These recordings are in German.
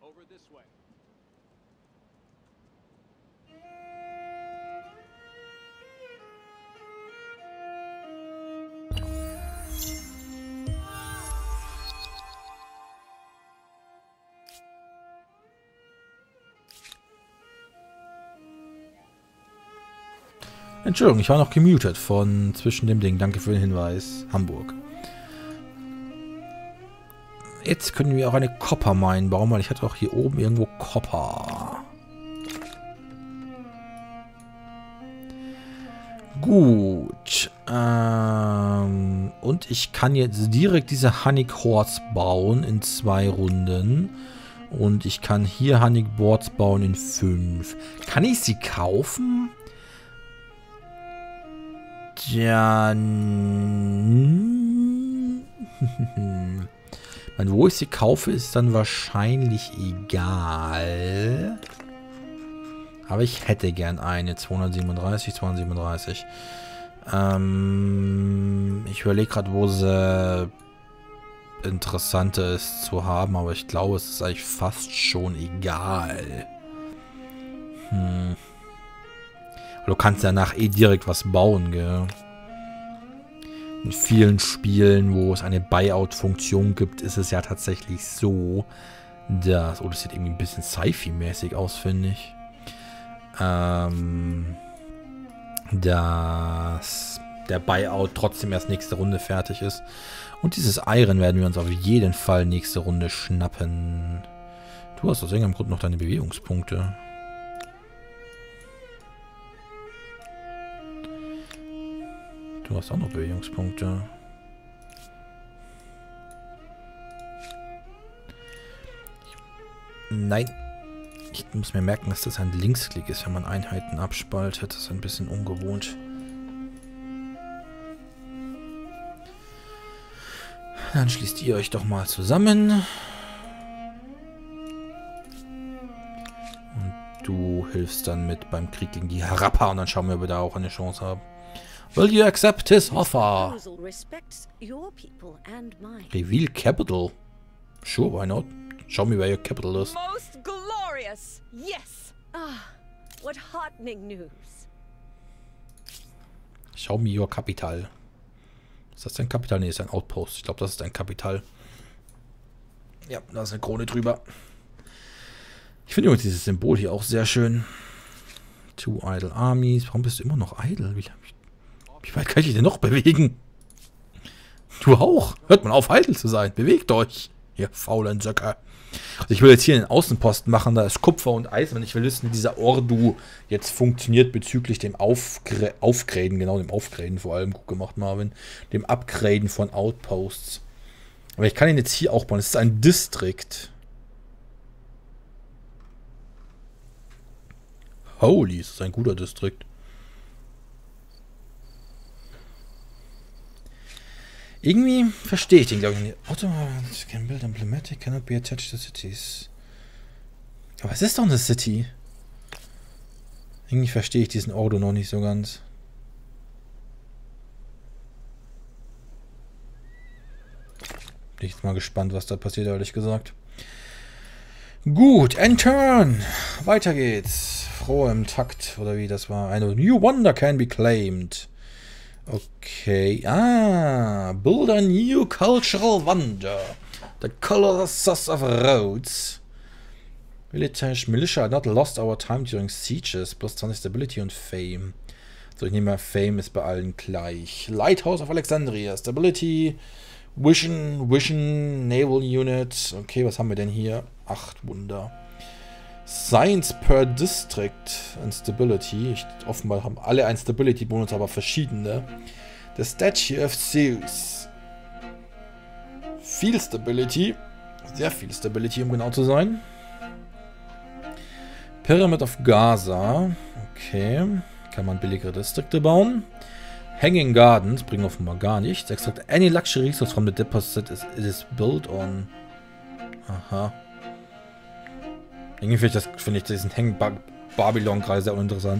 Entschuldigung, ich war noch gemutet von zwischen dem Ding. Danke für den Hinweis. Hamburg. Jetzt können wir auch eine Copper Mine bauen, weil ich hatte auch hier oben irgendwo Copper. Gut. Und ich kann jetzt direkt diese Honeyc Horse bauen in 2 Runden. Und ich kann hier Honeyc Boards bauen in 5. Kann ich sie kaufen? Ja. Wo ich sie kaufe, ist dann wahrscheinlich egal. Aber ich hätte gern eine. 237, 237. Ich überlege gerade, wo sie interessanter ist zu haben, aber ich glaube, es ist eigentlich fast schon egal. Du kannst danach eh direkt was bauen, gell? In vielen Spielen, wo es eine Buyout-Funktion gibt, ist es ja tatsächlich so, dass... Oh, das sieht irgendwie ein bisschen Sci-Fi-mäßig aus, finde ich. Dass der Buyout trotzdem erst nächste Runde fertig ist. Und dieses Iron werden wir uns auf jeden Fall nächste Runde schnappen. Du hast aus irgendeinem Grund noch deine Bewegungspunkte. Du hast auch noch Bewegungspunkte. Nein. Ich muss mir merken, dass das ein Linksklick ist, wenn man Einheiten abspaltet. Das ist ein bisschen ungewohnt. Dann schließt ihr euch doch mal zusammen. Und du hilfst dann mit beim Krieg gegen die Harappa. Und dann schauen wir, ob wir da auch eine Chance haben. Will you accept his offer? Reveal capital. Sure, why not? Show me where your capital is. Most glorious. Yes. Ah, what heartening news. Show me your capital. Ist das dein Kapital? Nee, ist ein Outpost. Ich glaube, das ist ein Kapital. Ja, da ist eine Krone drüber. Ich finde übrigens dieses Symbol hier auch sehr schön. 2 idle armies. Warum bist du immer noch idle? Wie weit kann ich dich denn noch bewegen? Du auch. Hört mal auf, idle zu sein. Bewegt euch. Ihr faulen Söcke. Also ich will jetzt hier einen Außenposten machen. Da ist Kupfer und Eisen. Und ich will wissen, wie dieser Ordu jetzt funktioniert bezüglich dem Aufgraden. Genau, dem Aufgraden vor allem. Gut gemacht, Marvin. Dem Upgraden von Outposts. Aber ich kann ihn jetzt hier auch bauen. Es ist ein Distrikt. Holy, ist das ein guter Distrikt. Irgendwie verstehe ich den, glaube ich, nicht. Automatic can build emblematic, cannot be attached to cities. Aber es ist doch eine City. Irgendwie verstehe ich diesen Ordo noch nicht so ganz. Bin ich jetzt mal gespannt, was da passiert, ehrlich gesagt. Gut, end turn. Weiter geht's. Froh im Takt, oder wie das war. Eine new wonder can be claimed. Okay. Ah, build a new cultural wonder. The Colossus of Rhodes. Militia had not lost our time during sieges. Plus 20 Stability und Fame. So, ich nehme mal Fame ist bei allen gleich. Lighthouse of Alexandria. Stability. Vision, Naval Unit. Okay, was haben wir denn hier? 8 Wunder. Science per District and Stability. Offenbar haben alle einen Stability-Bonus, aber verschiedene. The Statue of Zeus. Viel Stability. Sehr viel Stability, um genau zu sein. Pyramid of Gaza. Okay. Kann man billigere Distrikte bauen. Hanging Gardens bringen offenbar gar nichts. Extract any luxury resource from the deposit is built on. Aha. Irgendwie finde ich diesen Hanging Babylon-Kreis sehr uninteressant.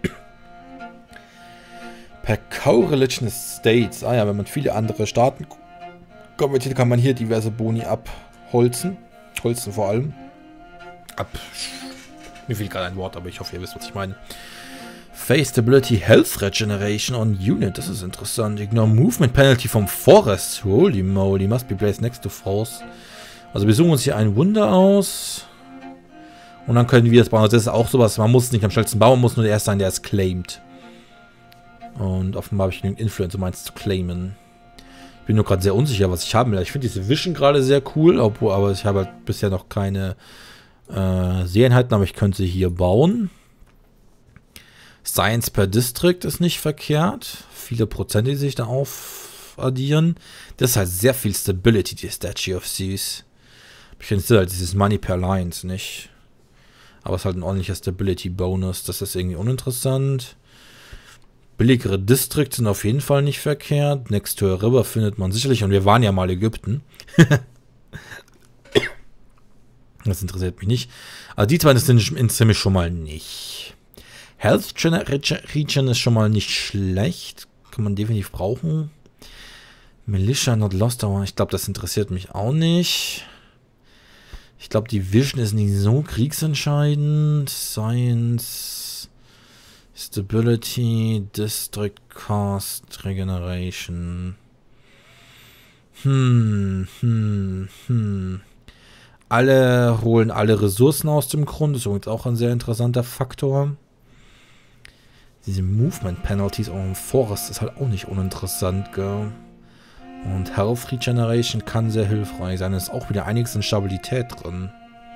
Per Co-Religion States. Ah ja, wenn man viele andere Staaten konvertiert, kann man hier diverse Boni abholzen. Holzen vor allem. Mir fehlt gerade ein Wort, aber ich hoffe, ihr wisst, was ich meine. Face Stability Health Regeneration on Unit. Das ist interessant. Ignore Movement Penalty vom Forest. Holy moly. Must be placed next to Force. Also wir suchen uns hier ein Wunder aus. Und dann können wir es bauen. Also das ist auch sowas. Man muss es nicht am schnellsten bauen. Man muss nur der Erste sein, der es claimt. Und offenbar habe ich genügend Influence, um eins zu claimen. Ich bin nur gerade sehr unsicher, was ich haben will. Ich finde diese Vision gerade sehr cool. Aber ich habe halt bisher noch keine Seeeinheiten. Aber ich könnte sie hier bauen. Science per District ist nicht verkehrt. Viele Prozente, die sich da aufaddieren. Das ist halt sehr viel Stability, die Statue of Zeus. Ich finde es halt dieses Money per Lines nicht. Aber es ist halt ein ordentlicher Stability-Bonus. Das ist irgendwie uninteressant. Billigere Districts sind auf jeden Fall nicht verkehrt. Next to a River findet man sicherlich. Und wir waren ja mal Ägypten. Das interessiert mich nicht. Also die zwei interessieren mich schon mal nicht. Health Regen ist schon mal nicht schlecht. Kann man definitiv brauchen. Militia not lost, aber ich glaube, das interessiert mich auch nicht. Ich glaube, die Vision ist nicht so kriegsentscheidend. Science, Stability, District Cost, Regeneration. Alle holen alle Ressourcen aus dem Grund. Das ist übrigens auch ein sehr interessanter Faktor. Diese Movement Penalties auch im Forest ist halt auch nicht uninteressant, gell? Und Health Regeneration kann sehr hilfreich sein. Da ist auch wieder einiges in Stabilität drin.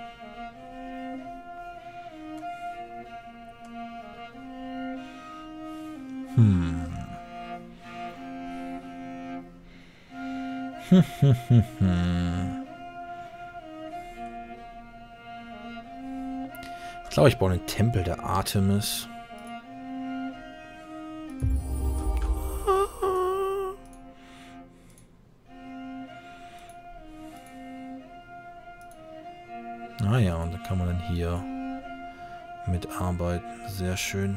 Ich glaube, ich baue einen Tempel der Artemis. Ah ja, und da kann man dann hier mitarbeiten. Sehr schön.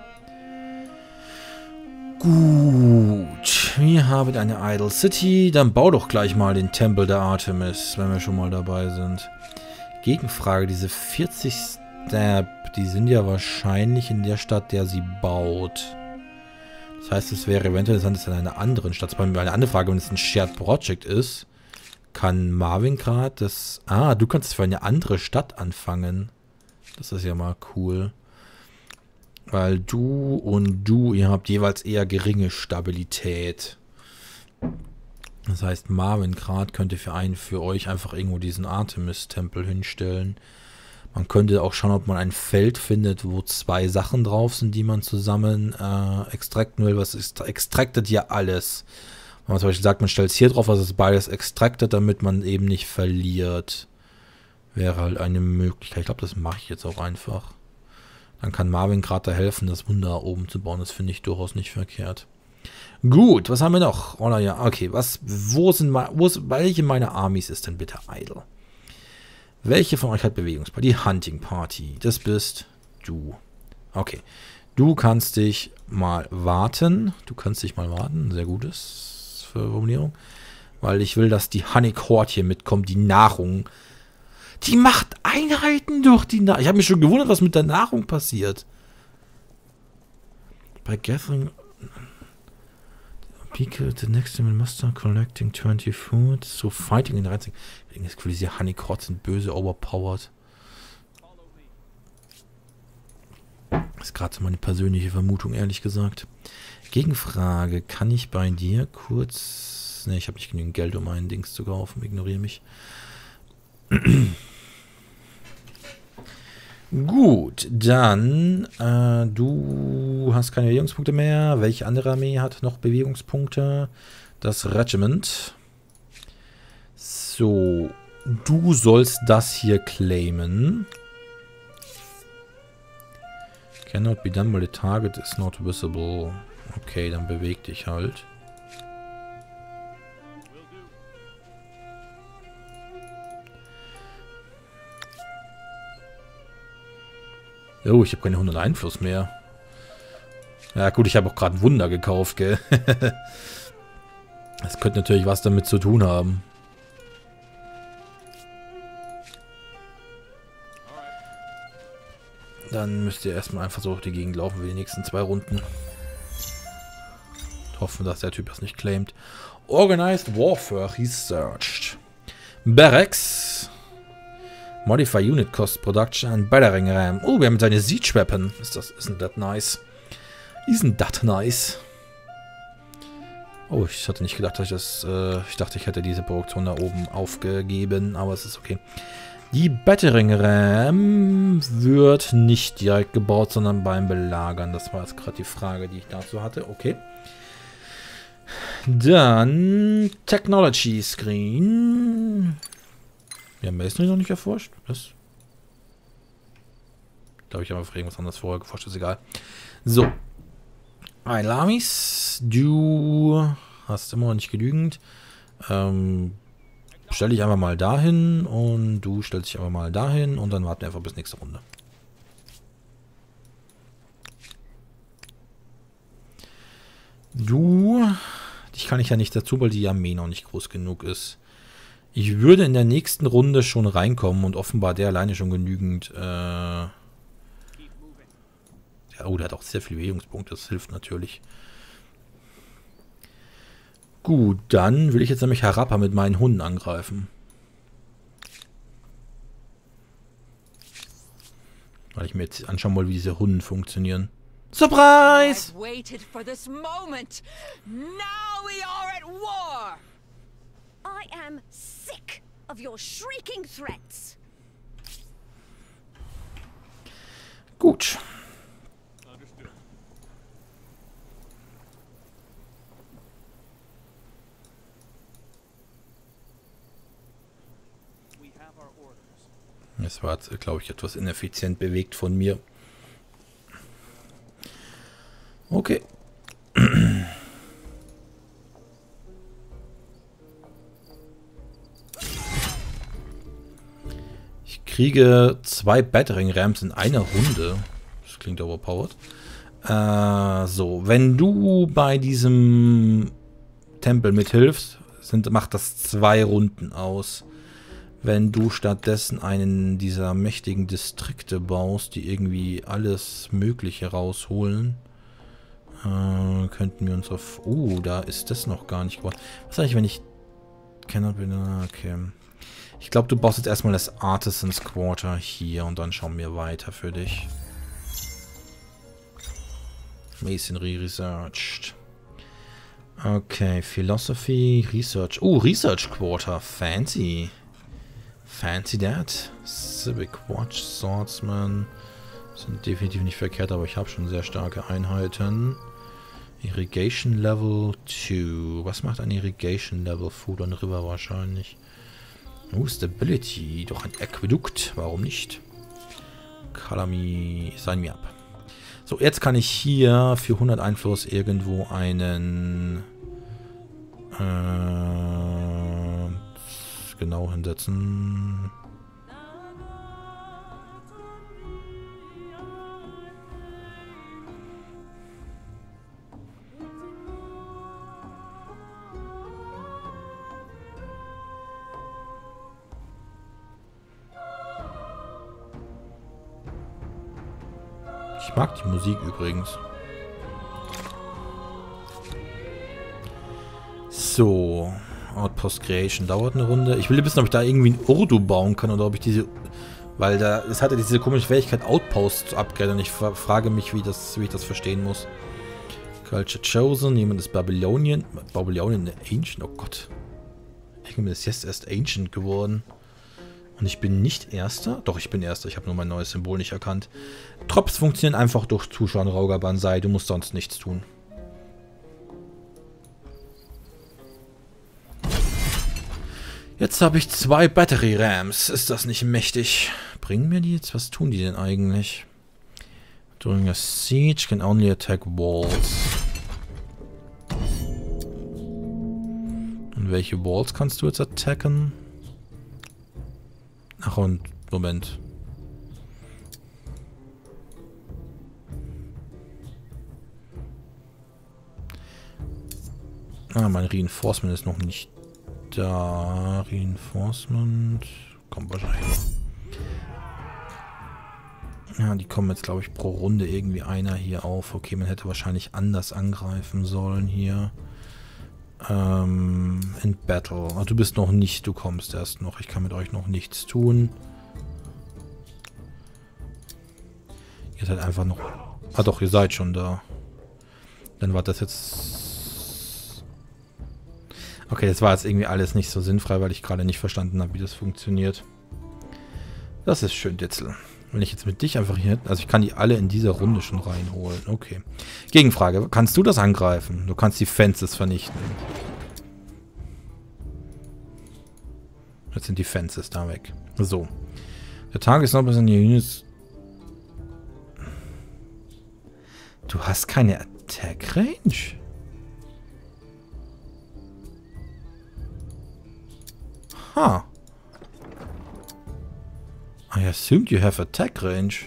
Gut. Wir haben eine Idle City. Dann bau doch gleich mal den Tempel der Artemis, wenn wir schon mal dabei sind. Gegenfrage, diese 40 Step, die sind ja wahrscheinlich in der Stadt, der sie baut. Das heißt, es wäre eventuell interessant, dass in einer anderen Stadt, eine andere Frage, wenn es ein Shared Project ist, kann Marvin gerade das... Ah, du kannst es für eine andere Stadt anfangen. Das ist ja mal cool. Weil du und du, ihr habt jeweils eher geringe Stabilität. Das heißt, Marvin gerade könnte für euch einfach irgendwo diesen Artemis-Tempel hinstellen. Man könnte auch schauen, ob man ein Feld findet, wo 2 Sachen drauf sind, die man zusammen extrakten will. Was ist, extractet ja alles. Wenn man zum Beispiel sagt, man stellt es hier drauf, also ist beides extracted, damit man eben nicht verliert. Wäre halt eine Möglichkeit. Ich glaube, das mache ich jetzt auch einfach. Dann kann Marvin gerade da helfen, das Wunder oben zu bauen. Das finde ich durchaus nicht verkehrt. Gut, was haben wir noch? Oh ja, okay. Welche meiner Armies ist denn bitte idle? Welche von euch hat Bewegungspower? Die Hunting Party. Das bist du. Okay. Du kannst dich mal warten. Sehr gutes Formulierung. Weil ich will, dass die Honey Court hier mitkommt. Die Nahrung. Die macht Einheiten durch die Nahrung. Ich habe mich schon gewundert, was mit der Nahrung passiert. Bei Gathering... Peak the next Master collecting 20 food. So fighting in 13. Ich denke, das Gefühl, diese Honey Courts sind böse overpowered. Das ist gerade so meine persönliche Vermutung, ehrlich gesagt. Gegenfrage. Kann ich bei dir kurz... Ne, ich habe nicht genügend Geld, um einen Dings zu kaufen. Ignoriere mich. Gut, dann du hast keine Bewegungspunkte mehr. Welche andere Armee hat noch Bewegungspunkte? Das Regiment. So, du sollst das hier claimen. Cannot be done while the target is not visible. Okay, dann beweg dich halt. Oh, ich habe keine 100 Einfluss mehr. Ja gut, ich habe auch gerade ein Wunder gekauft, gell? Das könnte natürlich was damit zu tun haben. Dann müsst ihr erstmal einfach so durch die Gegend laufen wie die nächsten 2 Runden. Hoffen, dass der Typ das nicht claimt. Organized Warfare Researched. Barracks. Modify Unit Cost Production and Battering Ram. Oh, wir haben seine Siege Weapon. Isn't that nice? Isn't that nice? Oh, ich hatte nicht gedacht, dass ich das... ich dachte, ich hätte diese Produktion da oben aufgegeben, aber es ist okay. Die Battering Ram wird nicht direkt gebaut, sondern beim Belagern. Das war jetzt gerade die Frage, die ich dazu hatte. Okay. Dann Technology Screen. Wir haben Masonry noch nicht erforscht. Was? Ich glaube, ich habe einfach irgendwas anderes vorher geforscht. Ist egal. So. Lamis. Du hast immer noch nicht genügend. Stell dich einfach mal dahin und du stellst dich einfach mal dahin und dann warten wir einfach bis nächste Runde. Dich kann ich ja nicht dazu, weil die Armee noch nicht groß genug ist. Ich würde in der nächsten Runde schon reinkommen und offenbar der alleine schon genügend... ja, oh, der hat auch sehr viele Bewegungspunkte, das hilft natürlich. Gut, dann will ich jetzt nämlich Harappa mit meinen Hunden angreifen. Weil ich mir jetzt anschauen will, wie diese Hunden funktionieren. Surprise! I've waited for this moment. Now we are at war. I am sick of your shrieking threats. Gut. Das war jetzt, glaube ich, etwas ineffizient bewegt von mir. Okay. Ich kriege 2 Battering Rams in einer Runde. Das klingt overpowered. So, wenn du bei diesem Tempel mithilfst, macht das 2 Runden aus. Wenn du stattdessen einen dieser mächtigen Distrikte baust, die irgendwie alles Mögliche rausholen, könnten wir uns auf... da ist das noch gar nicht geworden. Was eigentlich, wenn ich... Okay. Ich glaube, du baust jetzt erstmal das Artisans Quarter hier und dann schauen wir weiter für dich. Masonry researched. Okay, Philosophy, Research. Research Quarter, fancy. Fancy that. Civic Watch, Swordsman. Sind definitiv nicht verkehrt, aber ich habe schon sehr starke Einheiten. Irrigation Level 2. Was macht ein Irrigation Level? Food on River wahrscheinlich. Stability. Doch ein Aquädukt. Warum nicht? Color me. Sign me up. So, jetzt kann ich hier für 100 Einfluss irgendwo einen... genau hinsetzen. Ich mag die Musik übrigens. So. Outpost Creation dauert eine Runde. Ich will wissen, ob ich da irgendwie ein Urdu bauen kann oder ob ich diese... Weil es hatte diese komische Fähigkeit, Outpost zu upgraden. Und ich frage mich, wie ich das verstehen muss. Culture Chosen. Jemand ist Babylonian. Babylonian Ancient. Oh Gott. Irgendjemand ist jetzt erst Ancient geworden. Und ich bin nicht Erster? Doch, ich bin Erster. Ich habe nur mein neues Symbol nicht erkannt. Drops funktionieren einfach durch Zuschauen, Rauger Banzai. Du musst sonst nichts tun. Jetzt habe ich 2 Battery Rams. Ist das nicht mächtig? Bringen mir die jetzt? Was tun die denn eigentlich? During a siege can only attack walls. Und welche Walls kannst du jetzt attacken? Ach und, Moment. Mein Reinforcement ist noch nicht da. Reinforcement. Kommt wahrscheinlich noch. Ja, die kommen jetzt, glaube ich, pro Runde irgendwie einer hier auf. Okay, man hätte wahrscheinlich anders angreifen sollen hier. In Battle. Ach, du bist noch nicht, du kommst erst noch. Ich kann mit euch noch nichts tun. Ihr seid einfach noch... Ah doch, ihr seid schon da. Dann war das jetzt... Okay, das war jetzt irgendwie alles nicht so sinnfrei, weil ich gerade nicht verstanden habe, wie das funktioniert. Das ist schön, Ditzel. Wenn ich jetzt mit dich einfach hier... Also ich kann die alle in dieser Runde schon reinholen. Okay. Gegenfrage. Kannst du das angreifen? Du kannst die Fences vernichten. Jetzt sind die Fences da weg. So. Der Tag ist noch bis in die Units... Du hast keine Attack Range? Ha. I assumed you have attack range.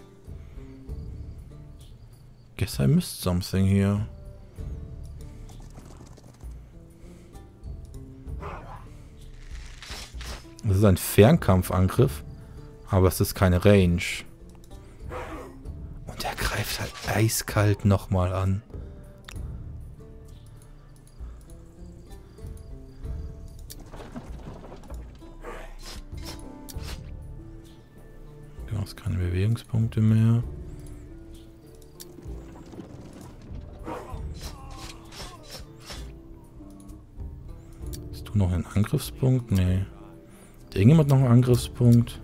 Guess I missed something here. Das ist ein Fernkampfangriff, aber es ist keine Range. Und er greift halt eiskalt nochmal an. Du hast keine Bewegungspunkte mehr. Hast du noch einen Angriffspunkt? Nee. Hat irgendjemand noch einen Angriffspunkt?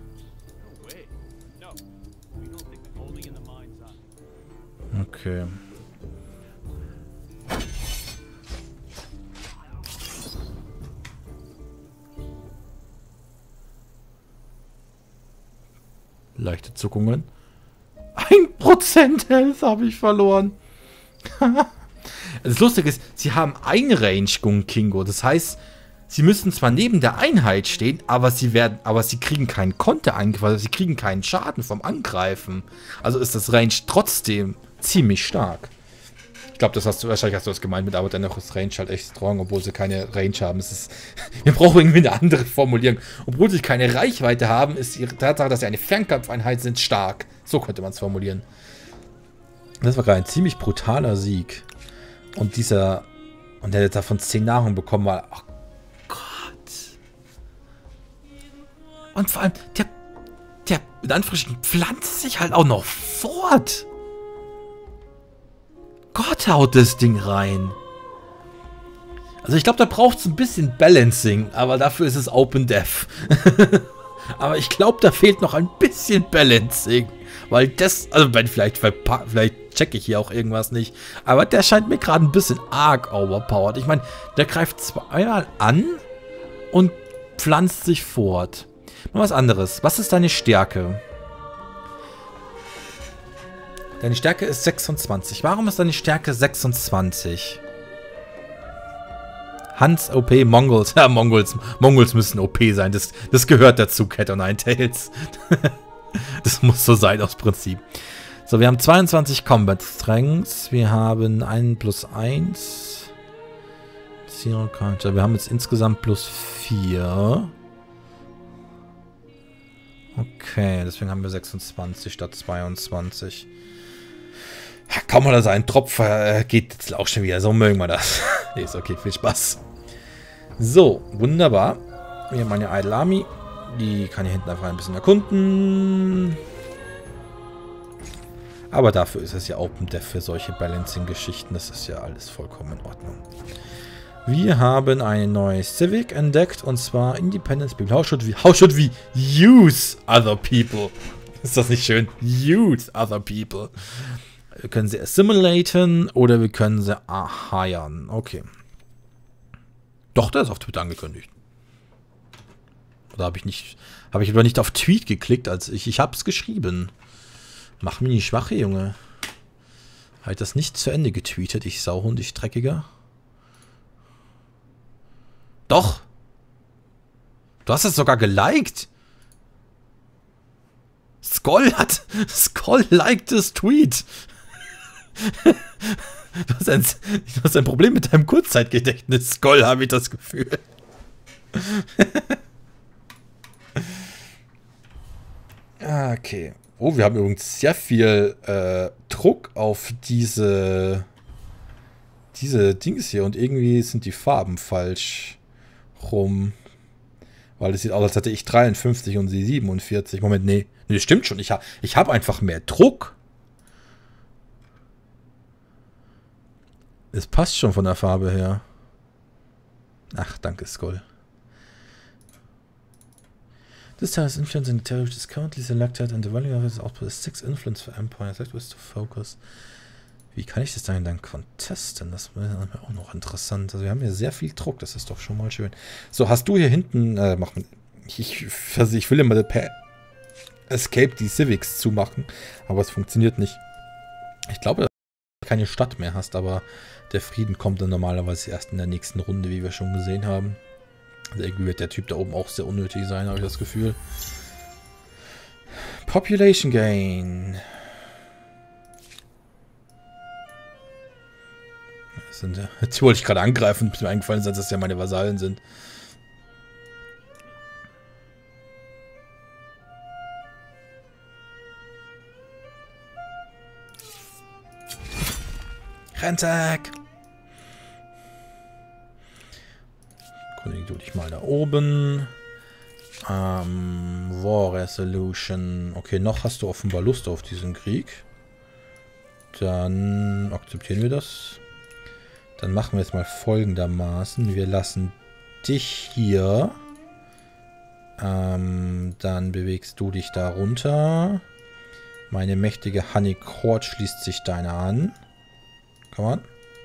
Okay. Leichte Zuckungen. 1% Health habe ich verloren. Das Lustige ist, sie haben ein Range Gung Kingo. Das heißt, sie müssen zwar neben der Einheit stehen, aber sie kriegen keinen Konterangriff, also sie kriegen keinen Schaden vom Angreifen. Also ist das Range trotzdem ziemlich stark. Ich glaube, wahrscheinlich hast du das gemeint mit, aber dennoch ist Range halt echt strong, obwohl sie keine Range haben. Wir brauchen irgendwie eine andere Formulierung. Obwohl sie keine Reichweite haben, ist die Tatsache, dass sie eine Fernkampfeinheit sind, stark. So könnte man es formulieren. Das war gerade ein ziemlich brutaler Sieg. Und der hat davon 10 Nahrung bekommen, weil... Oh Gott. Und vor allem, der in Anführungsstrichen pflanzt sich halt auch noch fort. Gott, haut das Ding rein. Also ich glaube, da braucht es ein bisschen Balancing, aber dafür ist es Open Death. Aber ich glaube, da fehlt noch ein bisschen Balancing. Weil also vielleicht checke ich hier auch irgendwas nicht. Aber der scheint mir gerade ein bisschen arg overpowered. Ich meine, der greift zweimal an und pflanzt sich fort. Mal was anderes. Was ist deine Stärke? Deine Stärke ist 26. Warum ist deine Stärke 26? Hans OP, Mongols. Ja, Mongols müssen OP sein. Das gehört dazu, Cat o' Nine Tails. Das muss so sein aus Prinzip. So, wir haben 22 Combat Strengths. Wir haben 1+1. Zero Counter. Wir haben jetzt insgesamt +4. Okay, deswegen haben wir 26 statt 22. Ja, kaum mal, dass ein Tropf geht jetzt auch schon wieder. So mögen wir das. Nee, ist okay, viel Spaß. So, wunderbar. Wir haben meine Idle Army. Die kann hier hinten einfach ein bisschen erkunden. Aber dafür ist es ja Open Death für solche Balancing-Geschichten. Das ist ja alles vollkommen in Ordnung. Wir haben eine neue Civic entdeckt. Und zwar Independence People. How should we use other people? Ist das nicht schön? Use other people. Wir können sie assimilaten oder wir können sie hiren. Okay. Doch, der ist auf Twitter angekündigt. Oder habe ich aber nicht auf Tweet geklickt, als ich habe es geschrieben. Mach mich nicht schwache, Junge. Halt das nicht zu Ende getweetet, ich Sauhund, ich Dreckiger. Doch. Du hast es sogar geliked. Skoll liked das Tweet. Du hast ein Problem mit deinem Kurzzeitgedächtnis, Skoll, habe ich das Gefühl. Okay. Oh, wir haben übrigens sehr viel Druck auf diese Dings hier. Und irgendwie sind die Farben falsch rum. Weil es sieht aus, als hätte ich 53 und sie 47. Moment, nee. Nee, das stimmt schon. Ich hab einfach mehr Druck. Es passt schon von der Farbe her. Ach, danke, Skull. This time is influence in the territory is currently selected and the value of its output is 6 influence for Empire. That was to focus. Wie kann ich das dann contesten? Das wäre auch noch interessant. Also wir haben hier sehr viel Druck, das ist doch schon mal schön. So, hast du hier hinten, ich will immer per Escape die Civics zumachen, aber es funktioniert nicht. Ich glaube, dass du keine Stadt mehr hast, aber der Frieden kommt dann normalerweise erst in der nächsten Runde, wie wir schon gesehen haben. Also irgendwie wird der Typ da oben auch sehr unnötig sein, habe ich das Gefühl. Population Gain. Jetzt wollte ich gerade angreifen, bis mir eingefallen ist, dass das ja meine Vasallen sind. Rentek! Kundige du dich mal da oben. War Resolution. Okay, noch hast du offenbar Lust auf diesen Krieg. Dann akzeptieren wir das. Dann machen wir jetzt mal folgendermaßen. Wir lassen dich hier. Dann bewegst du dich da runter. Meine mächtige Honey Court schließt sich deiner an. Komm on.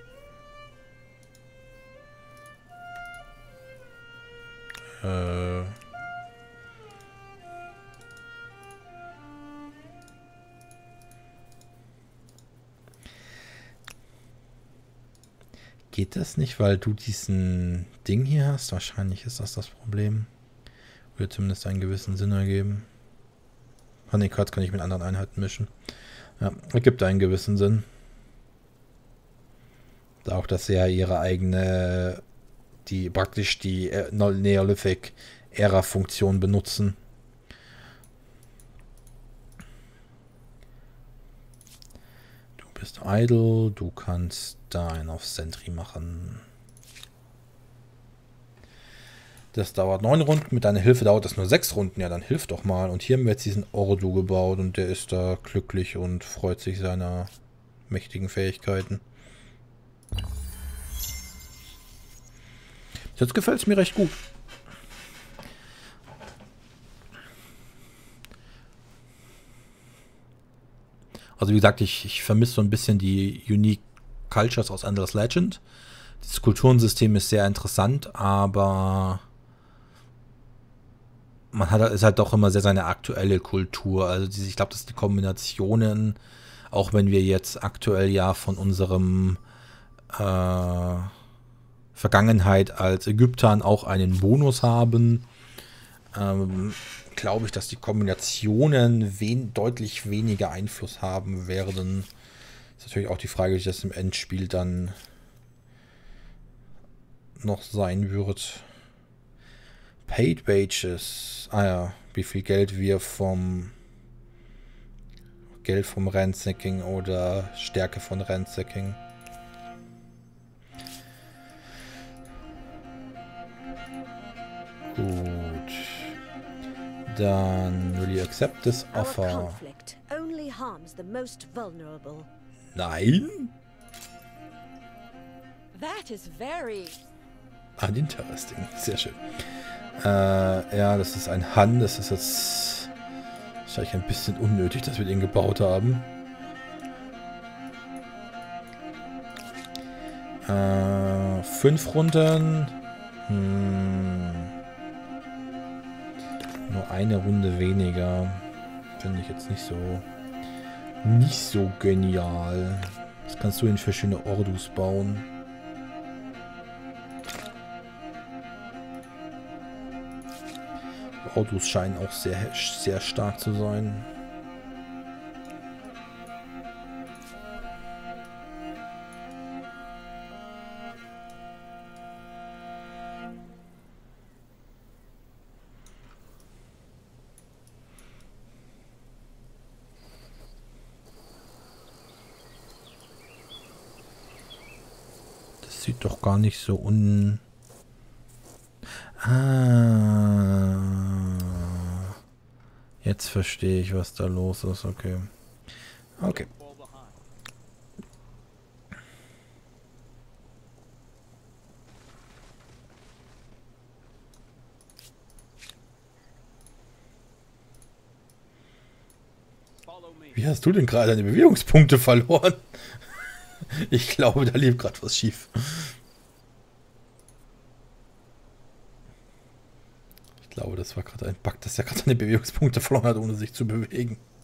Geht das nicht, weil du diesen Ding hier hast? Wahrscheinlich ist das Problem. Würde zumindest einen gewissen Sinn ergeben. Honey Cards kann ich mit anderen Einheiten mischen. Ja, ergibt einen gewissen Sinn. Auch, dass sie ja ihre eigene, praktisch die Neolithic-Ära-Funktion benutzen. Du bist idle, du kannst da einen auf Sentry machen. Das dauert 9 Runden, mit deiner Hilfe dauert das nur 6 Runden. Ja, dann hilf doch mal. Und hier haben wir jetzt diesen Ordu gebaut und der ist da glücklich und freut sich seiner mächtigen Fähigkeiten. Jetzt gefällt es mir recht gut. Also wie gesagt, ich vermisse so ein bisschen die Unique Cultures aus Endless Legend. Das Kulturensystem ist sehr interessant, aber ist halt doch immer sehr seine aktuelle Kultur. Also ich glaube, dass die Kombinationen, auch wenn wir jetzt aktuell ja von unserem Vergangenheit als Ägyptern auch einen Bonus haben, glaube ich, dass die Kombinationen deutlich weniger Einfluss haben werden. Ist natürlich auch die Frage, wie das im Endspiel dann noch sein wird. Paid Wages. Ah ja, wie viel Geld wir vom Ransacking oder Stärke von Ransacking. Gut. Dann will you accept this offer? Nein? That is very uninteresting. Sehr schön. Ja, das ist ein Han. Das ist jetzt wahrscheinlich ein bisschen unnötig, dass wir den gebaut haben. 5 Runden. Nur eine Runde weniger. Finde ich jetzt nicht so genial. Was kannst du denn für schöne Ordus bauen? Ordus scheinen auch sehr stark zu sein. sieht doch gar nicht so Ah. Jetzt verstehe ich, was da los ist. Okay. Okay. Wie hast du denn gerade deine Bewegungspunkte verloren? Ich glaube, da lief gerade was schief. Ich glaube, das war gerade ein Bug, dass er gerade seine Bewegungspunkte verloren hat, ohne sich zu bewegen.